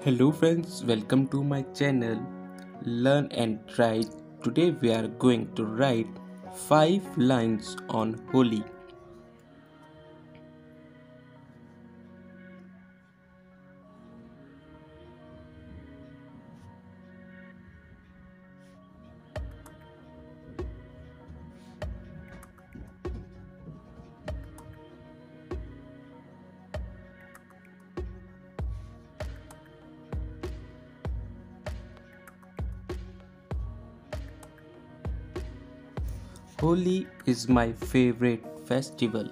Hello friends, welcome to my channel Learn and Write. Today we are going to write 5 lines on Holi. Holi is my favorite festival.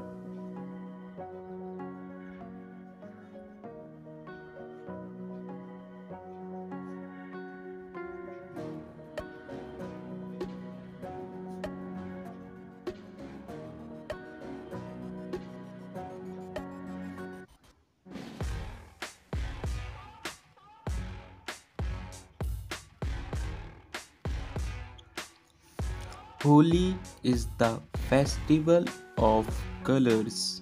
Holi is the festival of colors.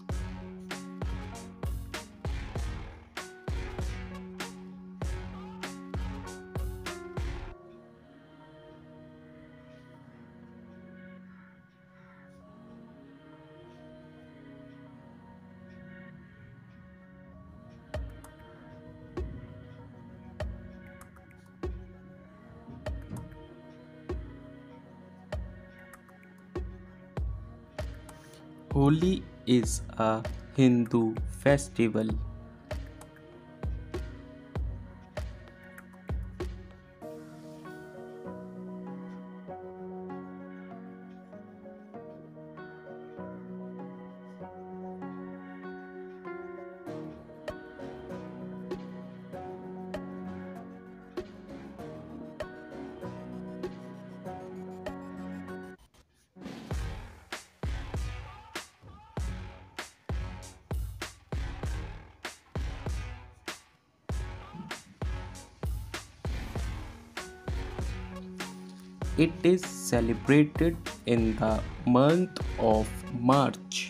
Holi is a Hindu festival. It is celebrated in the month of March.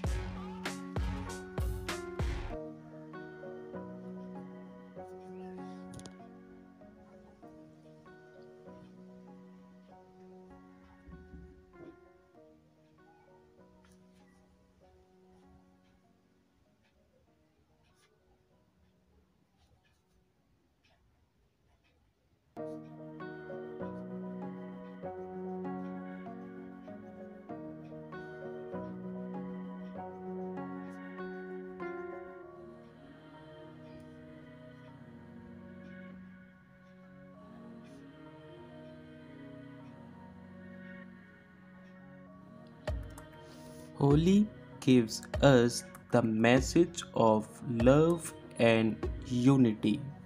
Holi gives us the message of love and unity.